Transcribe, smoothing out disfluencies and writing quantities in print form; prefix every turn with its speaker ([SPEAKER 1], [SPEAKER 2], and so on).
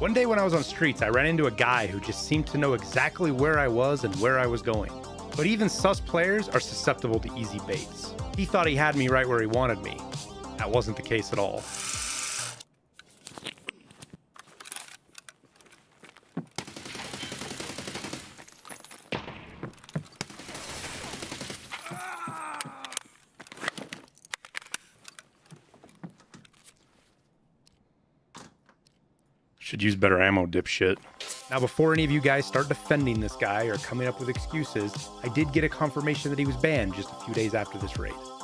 [SPEAKER 1] One day when I was on streets, I ran into a guy who just seemed to know exactly where I was and where I was going. But even sus players are susceptible to easy baits. He thought he had me right where he wanted me. That wasn't the case at all. Should use better ammo, dipshit. Now, before any of you guys start defending this guy or coming up with excuses, I did get a confirmation that he was banned just a few days after this raid.